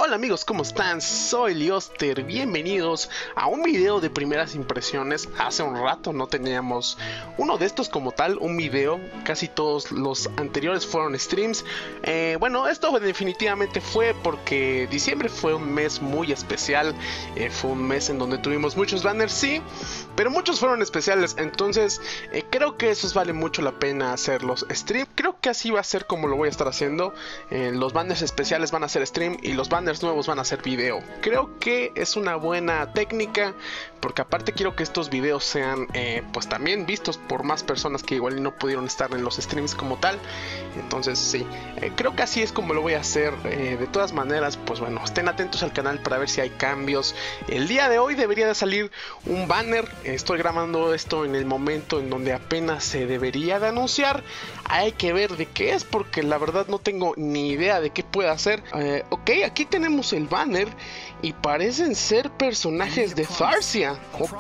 Hola amigos, ¿cómo están? Soy Lioster, bienvenidos a un video de primeras impresiones. Hace un rato no teníamos uno de estos como tal, un video. Casi todos los anteriores fueron streams. Bueno, esto definitivamente fue porque diciembre fue un mes muy especial. Fue un mes en donde tuvimos muchos banners, sí, pero muchos fueron especiales. Entonces creo que eso vale mucho la pena hacerlos stream. Creo que así va a ser como lo voy a estar haciendo. Los banners especiales van a ser stream y los banners nuevos van a ser video. Creo que es una buena técnica, porque aparte quiero que estos videos sean pues también vistos por más personas que igual no pudieron estar en los streams como tal. Entonces sí, creo que así es como lo voy a hacer. De todas maneras, pues bueno, estén atentos al canal para ver si hay cambios. El día de hoy debería de salir un banner. Estoy grabando esto en el momento en donde apenas se debería de anunciar. Hay que ver de qué es, porque la verdad no tengo ni idea de qué puede hacer. Ok, aquí tenemos el banner y parecen ser personajes de Tharsia. Ok.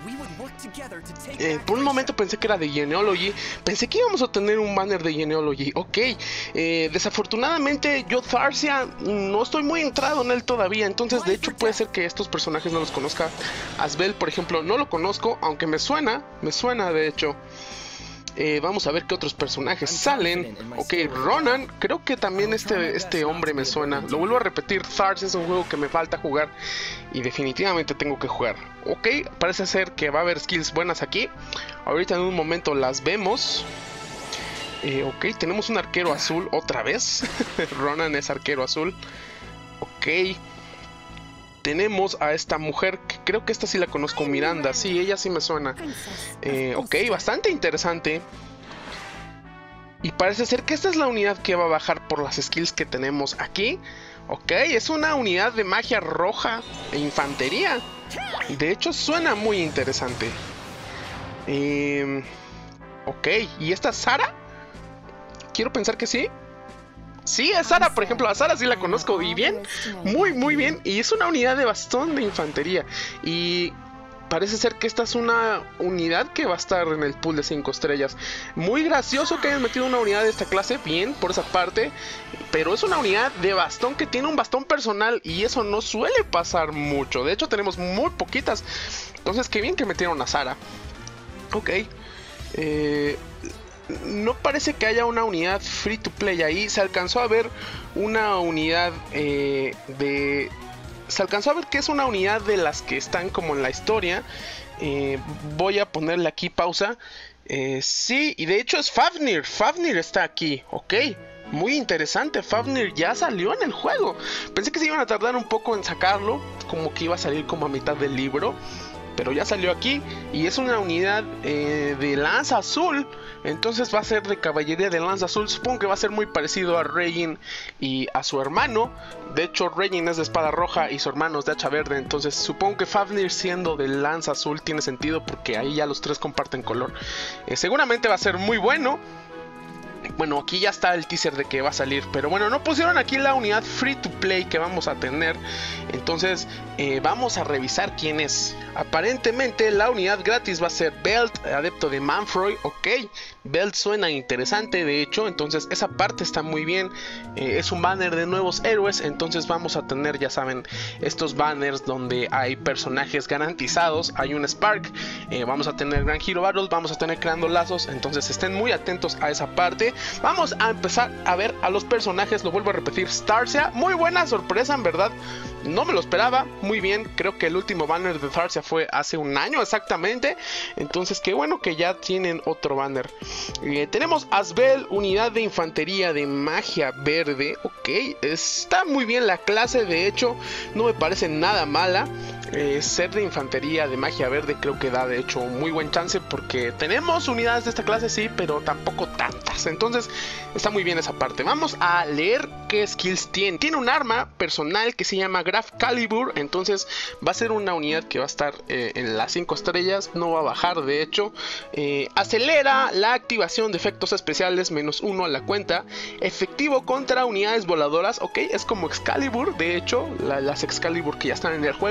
Por un momento pensé que era de Genealogy. Pensé que íbamos a tener un banner de Genealogy. Ok. Desafortunadamente yo Tharsia no estoy muy entrado en él todavía. Entonces de hecho puede ser que estos personajes no los conozca. Asbel, por ejemplo, no lo conozco, aunque me suena de hecho. Vamos a ver qué otros personajes salen. Ok, Ronan, creo que también este hombre me suena. Lo vuelvo a repetir, Tharsia es un juego que me falta jugar y definitivamente tengo que jugar. Ok, parece ser que va a haber skills buenas aquí. Ahorita en un momento las vemos. Ok, tenemos un arquero azul otra vez. Ronan es arquero azul. Ok. Tenemos a esta mujer, que creo que esta sí la conozco, Miranda. Sí, ella sí me suena. Ok, bastante interesante. Y parece ser que esta es la unidad que va a bajar por las skills que tenemos aquí. Ok, es una unidad de magia roja e infantería. De hecho, suena muy interesante. Ok, ¿y esta es Sara? Quiero pensar que sí. Sí, a Sara, por ejemplo, a Sara sí la conozco y bien, muy bien. Y es una unidad de bastón de infantería. Y parece ser que esta es una unidad que va a estar en el pool de 5 estrellas. Muy gracioso que hayan metido una unidad de esta clase, bien, por esa parte. Pero es una unidad de bastón que tiene un bastón personal y eso no suele pasar mucho. De hecho, tenemos muy poquitas. Entonces, qué bien que metieron a Sara. Ok. No parece que haya una unidad free to play ahí. Se alcanzó a ver una unidad se alcanzó a ver que es una unidad de las que están como en la historia. Voy a ponerle aquí pausa. Sí, y de hecho es Fafnir. Fafnir está aquí, ok. Muy interesante, Fafnir ya salió en el juego. Pensé que se iban a tardar un poco en sacarlo, como que iba a salir como a mitad del libro, pero ya salió aquí y es una unidad de lanza azul. Entonces va a ser de caballería de lanza azul. Supongo que va a ser muy parecido a Regin y a su hermano. De hecho Regin es de espada roja y su hermano es de hacha verde. Entonces supongo que Fafnir siendo de lanza azul tiene sentido, porque ahí ya los tres comparten color. Seguramente va a ser muy bueno. Bueno, aquí ya está el teaser de que va a salir, pero bueno, no pusieron aquí la unidad free to play que vamos a tener. Entonces vamos a revisar quién es. Aparentemente la unidad gratis va a ser Belt, adepto de Manfroy. Ok, Belt suena interesante de hecho, entonces esa parte está muy bien. Es un banner de nuevos héroes, entonces vamos a tener, ya saben, estos banners donde hay personajes garantizados. Hay un Spark, vamos a tener Grand Hero Battles, vamos a tener creando lazos, entonces estén muy atentos a esa parte. Vamos a empezar a ver a los personajes. Lo vuelvo a repetir, Tharsia, muy buena sorpresa en verdad. No me lo esperaba, muy bien. Creo que el último banner de Tharsia fue hace un año exactamente. Entonces qué bueno que ya tienen otro banner. Tenemos Asbel, unidad de infantería de magia verde. Ok, está muy bien la clase, de hecho no me parece nada mala. Ser de infantería de magia verde creo que da de hecho un muy buen chance, porque tenemos unidades de esta clase sí, pero tampoco tantas. Entonces está muy bien esa parte. Vamos a leer qué skills tiene. Tiene un arma personal que se llama Graf Calibur. Entonces va a ser una unidad que va a estar en las 5 estrellas. No va a bajar de hecho. Acelera la activación de efectos especiales -1 a la cuenta. Efectivo contra unidades voladoras. Ok, es como Excalibur. De hecho las Excalibur que ya están en el juego son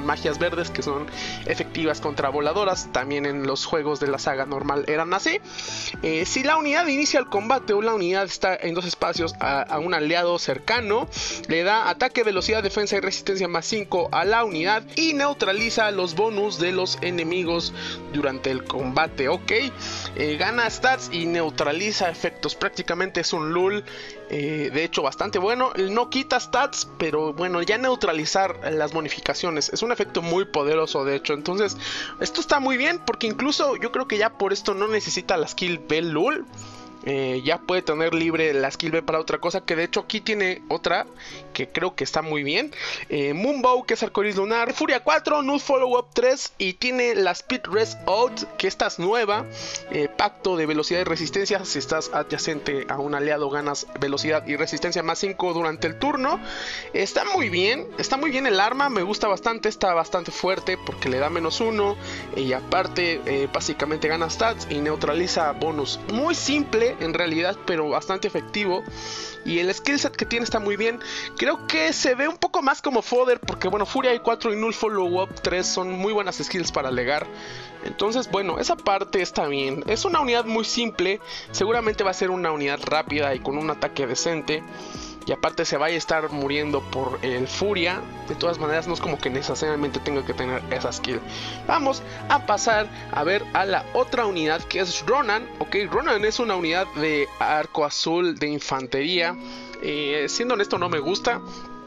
son magias verdes que son efectivas contra voladoras. También en los juegos de la saga normal eran así. Si la unidad inicia el combate o la unidad está en 2 espacios a un aliado cercano, le da ataque, velocidad, defensa y resistencia más 5 a la unidad y neutraliza los bonus de los enemigos durante el combate. Ok, gana stats y neutraliza efectos. Prácticamente es un LUL, de hecho bastante bueno. No quita stats, pero bueno, ya neutralizar las bonificaciones es un efecto muy poderoso, de hecho. Entonces esto está muy bien, porque incluso yo creo que ya por esto no necesita la skill B LUL. Ya puede tener libre la skill B para otra cosa, que de hecho aquí tiene otra que creo que está muy bien. Moonbow, que es arcoiris lunar, Furia 4, Nude Follow Up 3 y tiene la Speed Rest Out, que esta es nueva. Pacto de velocidad y resistencia, si estás adyacente a un aliado ganas velocidad y resistencia más 5 durante el turno. Está muy bien el arma, me gusta bastante, está bastante fuerte porque le da -1 y aparte básicamente gana stats y neutraliza bonus. Muy simple en realidad, pero bastante efectivo. Y el skill set que tiene está muy bien. Creo que se ve un poco más como fodder, porque bueno, Furia 4 y Null Follow Up 3 son muy buenas skills para legar. Entonces bueno, esa parte está bien. Es una unidad muy simple, seguramente va a ser una unidad rápida y con un ataque decente. Y aparte se vaya a estar muriendo por el Furia. De todas maneras no es como que necesariamente tenga que tener esa skill. Vamos a pasar a ver a la otra unidad, que es Ronan. Ok, Ronan es una unidad de arco azul de infantería. Siendo honesto, no me gusta,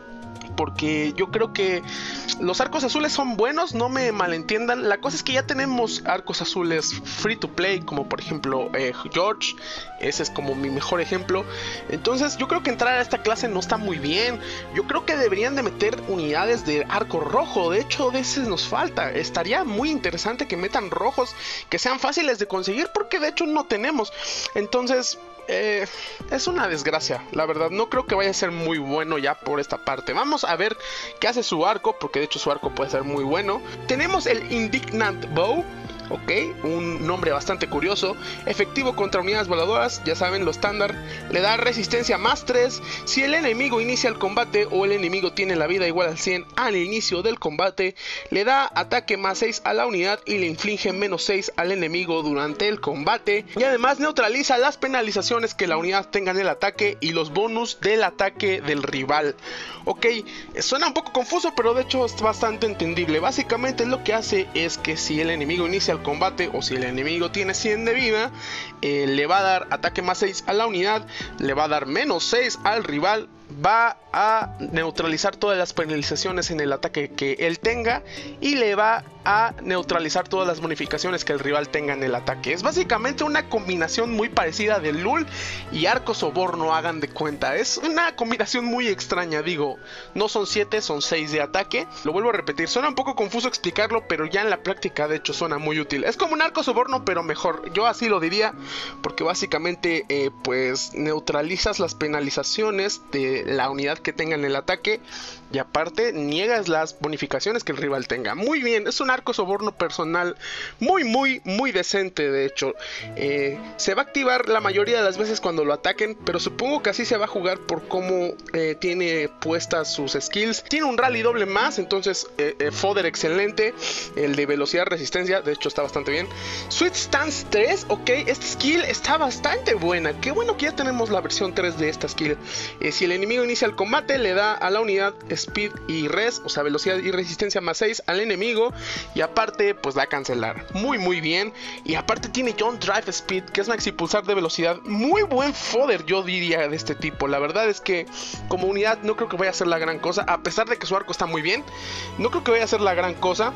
porque yo creo que los arcos azules son buenos, no me malentiendan. La cosa es que ya tenemos arcos azules free to play, como por ejemplo George. Ese es como mi mejor ejemplo. Entonces yo creo que entrar a esta clase no está muy bien. Yo creo que deberían de meter unidades de arco rojo. De hecho, de ese nos falta. Estaría muy interesante que metan rojos que sean fáciles de conseguir, porque de hecho no tenemos. Entonces es una desgracia, la verdad. No creo que vaya a ser muy bueno ya por esta parte. Vamos a ver qué hace su arco, porque de hecho su arco puede ser muy bueno. Tenemos el Indignant Bow. Ok, un nombre bastante curioso. Efectivo contra unidades voladoras, ya saben, lo estándar. Le da resistencia más 3 si el enemigo inicia el combate o el enemigo tiene la vida igual al 100 al inicio del combate. Le da ataque más 6 a la unidad y le inflige -6 al enemigo durante el combate. Y además neutraliza las penalizaciones que la unidad tenga en el ataque y los bonus del ataque del rival. Ok, suena un poco confuso, pero de hecho es bastante entendible. Básicamente lo que hace es que si el enemigo inicia el combate o si el enemigo tiene 100 de vida, le va a dar ataque más 6 a la unidad, le va a dar -6 al rival, va a neutralizar todas las penalizaciones en el ataque que él tenga y le va a neutralizar todas las bonificaciones que el rival tenga en el ataque. Es básicamente una combinación muy parecida de LUL y Arco Soborno, hagan de cuenta. Es una combinación muy extraña, digo, no son 7, son 6 de ataque. Lo vuelvo a repetir, suena un poco confuso explicarlo, pero ya en la práctica de hecho suena muy útil. Es como un Arco Soborno, pero mejor, yo así lo diría, porque básicamente pues neutralizas las penalizaciones de la unidad que tenga en el ataque y aparte niegas las bonificaciones que el rival tenga. Muy bien, es un Arco Soborno personal muy decente. De hecho, se va a activar la mayoría de las veces cuando lo ataquen, pero supongo que así se va a jugar por cómo tiene puestas sus skills. Tiene un rally doble más, entonces fodder excelente. El de velocidad resistencia, de hecho está bastante bien. Sweet Stance 3, ok, esta skill está bastante buena. Qué bueno que ya tenemos la versión 3 de esta skill. Si el enemigo inicia el combate, le da a la unidad speed y res, o sea, velocidad y resistencia más 6 al enemigo, y aparte pues va a cancelar. Muy bien. Y aparte tiene John Drive Speed, que es maxi pulsar de velocidad. Muy buen fodder, yo diría, de este tipo. La verdad es que como unidad no creo que vaya a ser la gran cosa, a pesar de que su arco está muy bien. No creo que vaya a ser la gran cosa.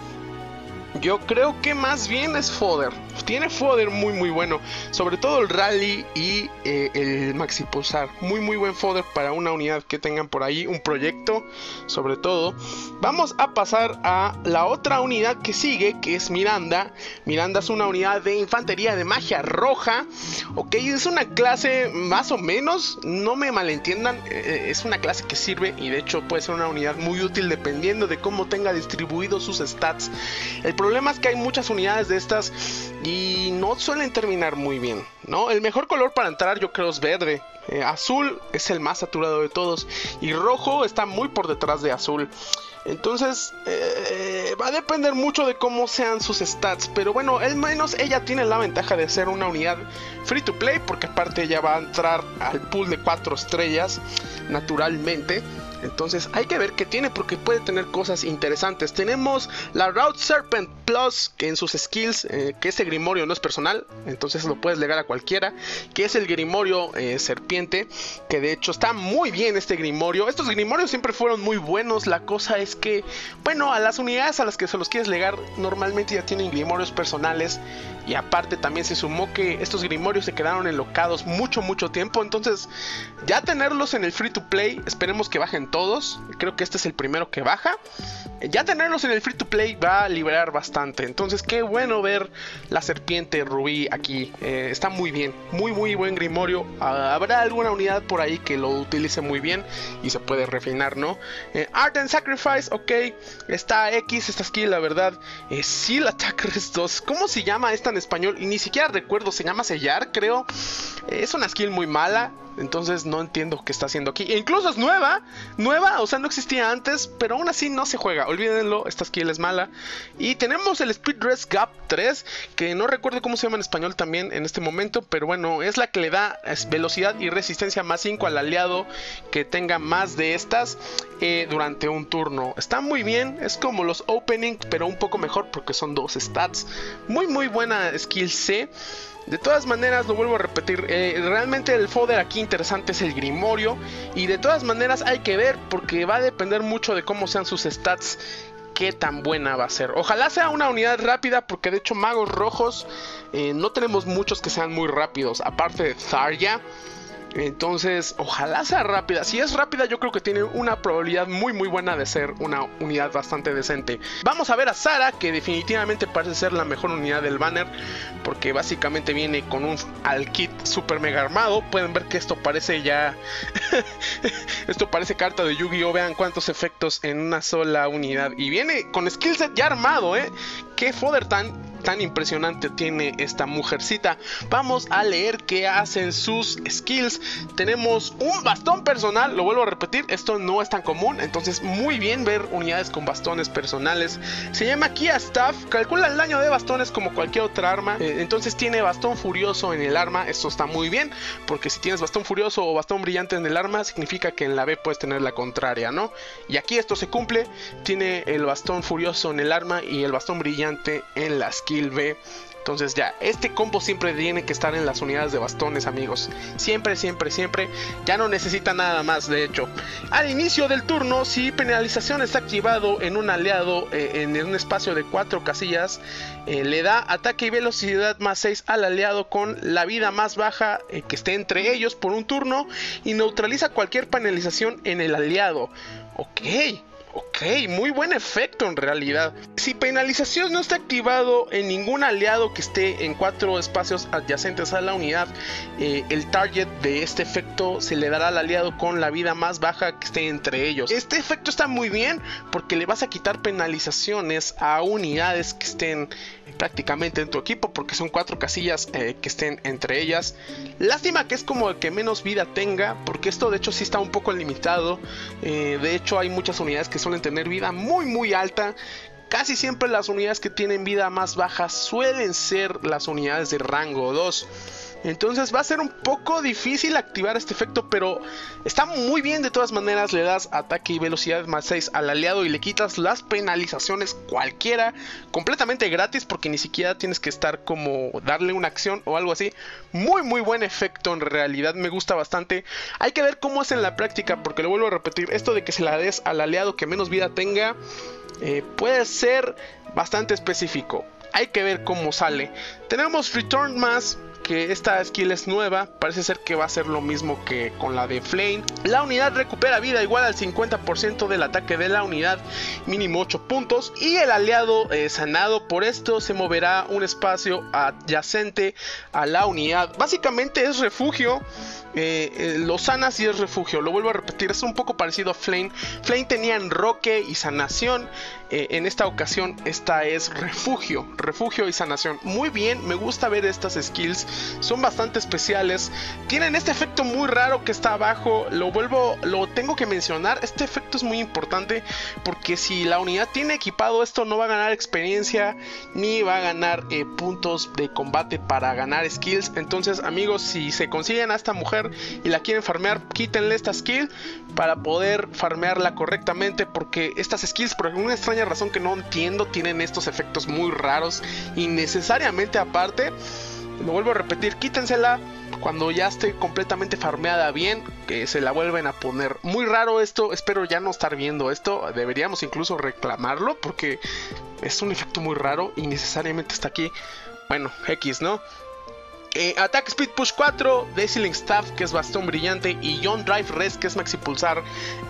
Yo creo que más bien es fodder. Tiene fodder muy bueno. Sobre todo el rally y el maxi pulsar. Muy buen fodder para una unidad que tengan por ahí. Un proyecto, sobre todo. Vamos a pasar a la otra unidad que sigue, que es Miranda. Miranda es una unidad de infantería de magia roja. Ok, es una clase más o menos. No me malentiendan. Es una clase que sirve y de hecho puede ser una unidad muy útil dependiendo de cómo tenga distribuidos sus stats. El problema es que hay muchas unidades de estas y no suelen terminar muy bien, ¿no? El mejor color para entrar yo creo es verde. Azul es el más saturado de todos y rojo está muy por detrás de azul. Entonces va a depender mucho de cómo sean sus stats, pero bueno, al menos ella tiene la ventaja de ser una unidad free to play, porque aparte ella va a entrar al pool de 4 estrellas naturalmente. Entonces hay que ver qué tiene, porque puede tener cosas interesantes. Tenemos la Route Serpent Plus, que en sus skills, que ese grimorio no es personal, entonces lo puedes legar a cualquiera, que es el grimorio serpiente, que de hecho está muy bien este grimorio. Estos grimorios siempre fueron muy buenos. La cosa es que, bueno, a las unidades a las que se los quieres legar normalmente ya tienen grimorios personales, y aparte también se sumó que estos grimorios se quedaron enlocados mucho tiempo. Entonces ya tenerlos en el free to play, esperemos que bajen todos. Creo que este es el primero que baja. Ya tenerlos en el free to play va a liberar bastante. Entonces qué bueno ver la serpiente rubí aquí. Está muy bien, muy buen grimorio. Habrá alguna unidad por ahí que lo utilice muy bien y se puede refinar, ¿no? Art and Sacrifice, ok. Está X, esta skill, la verdad. Seal Attack Rest 2. ¿Cómo se llama esta en español? Y ni siquiera recuerdo, se llama sellar, creo. Es una skill muy mala. Entonces no entiendo qué está haciendo aquí. E incluso es nueva, o sea, no existía antes, pero aún así no se juega. Olvídenlo, esta skill es mala. Y tenemos el Speed Dress Gap 3, que no recuerdo cómo se llama en español también en este momento, pero bueno, es la que le da velocidad y resistencia más 5 al aliado que tenga más de estas durante un turno. Está muy bien, es como los Opening, pero un poco mejor porque son 2 stats. Muy buena skill C. De todas maneras, lo vuelvo a repetir, realmente el fodder aquí interesante es el grimorio, y de todas maneras hay que ver, porque va a depender mucho de cómo sean sus stats, qué tan buena va a ser. Ojalá sea una unidad rápida, porque de hecho magos rojos no tenemos muchos que sean muy rápidos, aparte de Zarya. Entonces ojalá sea rápida. Si es rápida, yo creo que tiene una probabilidad muy buena de ser una unidad bastante decente. Vamos a ver a Sara, que definitivamente parece ser la mejor unidad del banner, porque básicamente viene con un al kit super mega armado. Pueden ver que esto parece ya esto parece carta de Yu-Gi-Oh! Vean cuántos efectos en una sola unidad, y viene con skill set ya armado. Qué fodder tan impresionante tiene esta mujercita. Vamos a leer qué hacen sus skills. Tenemos un bastón personal, lo vuelvo a repetir, esto no es tan común, entonces muy bien ver unidades con bastones personales. Se llama Kia Staff, calcula el daño de bastones como cualquier otra arma. Entonces tiene bastón furioso en el arma, esto está muy bien, porque si tienes bastón furioso o bastón brillante en el arma, significa que en la B puedes tener la contraria, ¿no? Y aquí esto se cumple, tiene el bastón furioso en el arma y el bastón brillante en la skill B. Entonces ya, este combo siempre tiene que estar en las unidades de bastones, amigos. Siempre. Ya no necesita nada más, de hecho. Al inicio del turno, si penalización está activado en un aliado en un espacio de 4 casillas, le da ataque y velocidad más 6 al aliado con la vida más baja que esté entre ellos por un turno, y neutraliza cualquier penalización en el aliado. Ok, muy buen efecto en realidad. Si penalización no está activado en ningún aliado que esté en 4 espacios adyacentes a la unidad, el target de este efecto se le dará al aliado con la vida más baja que esté entre ellos. Este efecto está muy bien porque le vas a quitar penalizaciones a unidades que estén prácticamente en tu equipo, porque son 4 casillas que estén entre ellas. Lástima que es como el que menos vida tenga, porque esto de hecho sí está un poco limitado. De hecho hay muchas unidades que suelen tener vida muy alta. Casi siempre las unidades que tienen vida más baja suelen ser las unidades de rango 2. Entonces va a ser un poco difícil activar este efecto, pero está muy bien de todas maneras. Le das ataque y velocidad más 6 al aliado y le quitas las penalizaciones cualquiera, completamente gratis, porque ni siquiera tienes que estar como darle una acción o algo así. Muy buen efecto en realidad, me gusta bastante. Hay que ver cómo es en la práctica, porque lo vuelvo a repetir, esto de que se la des al aliado que menos vida tenga puede ser bastante específico. Hay que ver cómo sale. Tenemos Return Mass, que esta skill es nueva, parece ser que va a ser lo mismo que con la de Flame. La unidad recupera vida igual al 50% del ataque de la unidad, mínimo 8 puntos, y el aliado sanado por esto se moverá un espacio adyacente a la unidad. Básicamente es refugio. Lo sanas y es refugio. Lo vuelvo a repetir, es un poco parecido a Flame. Flame tenía enroque y sanación. En esta ocasión esta es refugio y sanación. Muy bien, me gusta ver estas skills, son bastante especiales. Tienen este efecto muy raro que está abajo. Lo tengo que mencionar. Este efecto es muy importante porque si la unidad tiene equipado esto, no va a ganar experiencia ni va a ganar puntos de combate para ganar skills. Entonces, amigos, si se consiguen a esta mujer y la quieren farmear, quítenle esta skill para poder farmearla correctamente, porque estas skills, por alguna extraña razón que no entiendo, tienen estos efectos muy raros innecesariamente. Aparte, lo vuelvo a repetir, quítensela cuando ya esté completamente farmeada bien, que se la vuelven a poner. Muy raro esto, espero ya no estar viendo esto. Deberíamos incluso reclamarlo porque es un efecto muy raro y necesariamente está aquí. Bueno, X, ¿no? Attack Speed Push 4, Dazzling Staff, que es bastón brillante, y John Drive Res, que es maxi pulsar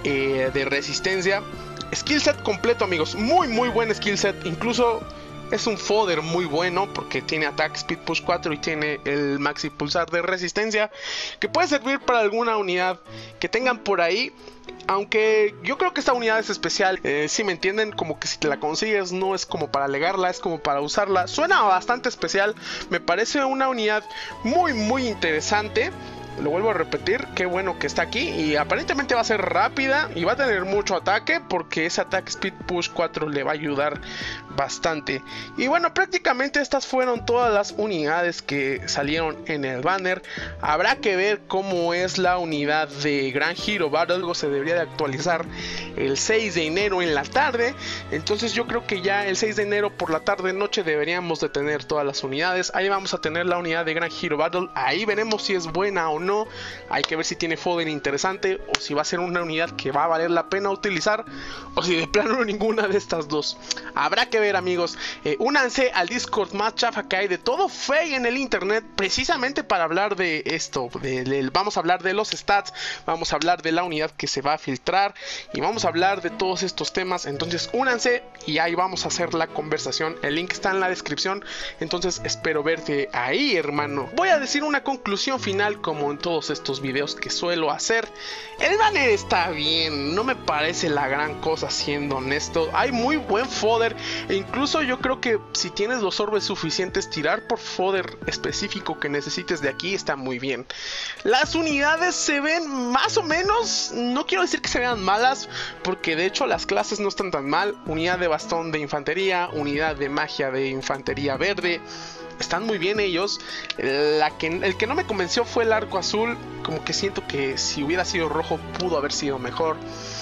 de resistencia. Skill set completo, amigos, muy buen skill set. Incluso es un fodder muy bueno porque tiene Attack Speed Push 4 y tiene el maxi pulsar de resistencia, que puede servir para alguna unidad que tengan por ahí. Aunque yo creo que esta unidad es especial, si me entienden, como que si te la consigues no es como para alegarla, es como para usarla. Suena bastante especial, me parece una unidad muy interesante. Lo vuelvo a repetir, qué bueno que está aquí. Y aparentemente va a ser rápida y va a tener mucho ataque, porque ese Attack Speed Push 4 le va a ayudar bastante. Y bueno, prácticamente estas fueron todas las unidades que salieron en el banner. Habrá que ver cómo es la unidad de Grand Hero Battle. Algo se debería de actualizar el 6 de enero en la tarde. Entonces yo creo que ya el 6 de enero por la tarde noche deberíamos de tener todas las unidades. Ahí vamos a tener la unidad de Grand Hero Battle. Ahí veremos si es buena o no. Hay que ver si tiene fodder interesante o si va a ser una unidad que va a valer la pena utilizar, o si de plano ninguna de estas dos. Habrá que ver, amigos. Únanse al Discord más chafa que hay de todo fake en el internet, precisamente para hablar de esto. Vamos a hablar de los stats, vamos a hablar de la unidad que se va a filtrar y vamos a hablar de todos estos temas. Entonces únanse y ahí vamos a hacer la conversación. El link está en la descripción, entonces espero verte ahí, hermano. Voy a decir una conclusión final como en todos estos videos que suelo hacer. El banner está bien, no me parece la gran cosa, siendo honesto. Hay muy buen fodder e incluso yo creo que si tienes los orbes suficientes, tirar por fodder específico que necesites de aquí está muy bien. Las unidades se ven más o menos, no quiero decir que se vean malas, porque de hecho las clases no están tan mal. Unidad de bastón de infantería, unidad de magia de infantería verde, están muy bien ellos. El que no me convenció fue el arco azul. Como que siento que si hubiera sido rojo pudo haber sido mejor.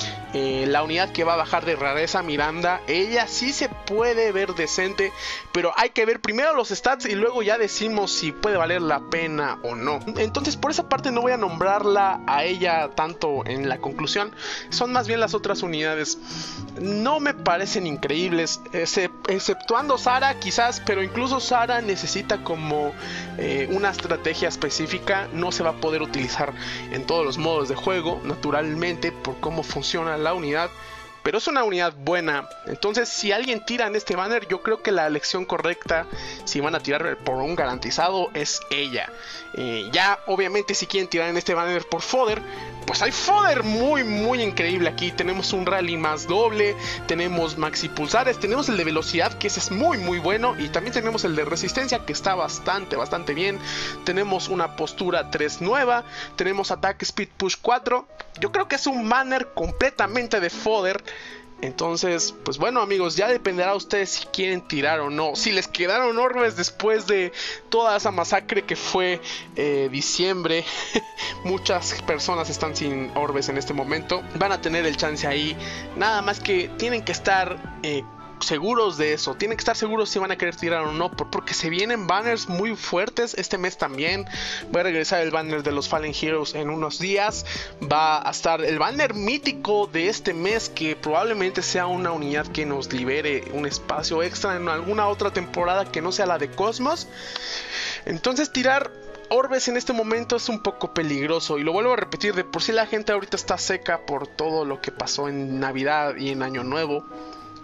La unidad que va a bajar de rareza, Miranda, ella sí se puede ver decente, pero hay que ver primero los stats y luego ya decimos si puede valer la pena o no. Entonces por esa parte no voy a nombrarla a ella tanto en la conclusión. Son más bien las otras unidades. No me parecen increíbles, exceptuando Sara quizás, pero incluso Sara necesita como una estrategia específica. No se va a poder utilizar en todos los modos de juego, naturalmente, por cómo funciona la unidad, pero es una unidad buena. Entonces si alguien tira en este banner, yo creo que la elección correcta, si van a tirar por un garantizado, es ella. Ya obviamente si quieren tirar en este banner por fodder, pues hay fodder muy increíble aquí. Tenemos un rally más doble, tenemos maxi pulsares, tenemos el de velocidad, que ese es muy bueno, y también tenemos el de resistencia, que está bastante bien. Tenemos una postura 3 nueva, tenemos Attack Speed Push 4. Yo creo que es un banner completamente de fodder. Entonces, pues bueno, amigos, ya dependerá de ustedes si quieren tirar o no. Si les quedaron orbes después de toda esa masacre que fue diciembre. Muchas personas están sin orbes en este momento. Van a tener el chance ahí. Nada más que tienen que estar seguros de eso. Tienen que estar seguros si van a querer tirar o no, porque se vienen banners muy fuertes este mes también. Voy a regresar el banner de los Fallen Heroes en unos días. Va a estar el banner mítico de este mes, que probablemente sea una unidad que nos libere un espacio extra en alguna otra temporada que no sea la de Cosmos. Entonces tirar orbes en este momento es un poco peligroso, y lo vuelvo a repetir, de por sí la gente ahorita está seca por todo lo que pasó en Navidad y en Año Nuevo.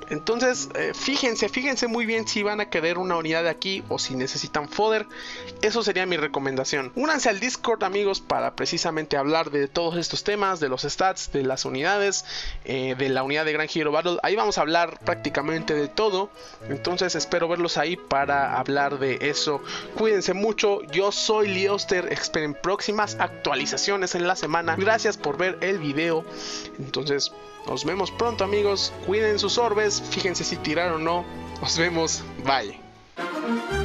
Entonces, fíjense muy bien si van a querer una unidad de aquí o si necesitan fodder. Eso sería mi recomendación. Únanse al Discord, amigos, para precisamente hablar de todos estos temas, de los stats, de las unidades, de la unidad de Gran Hero Battle. Ahí vamos a hablar prácticamente de todo. Entonces, espero verlos ahí para hablar de eso. Cuídense mucho. Yo soy Lioster. Esperen próximas actualizaciones en la semana. Gracias por ver el video. Entonces, nos vemos pronto, amigos. Cuiden sus orbes. Fíjense si tirar o no. Nos vemos. Bye.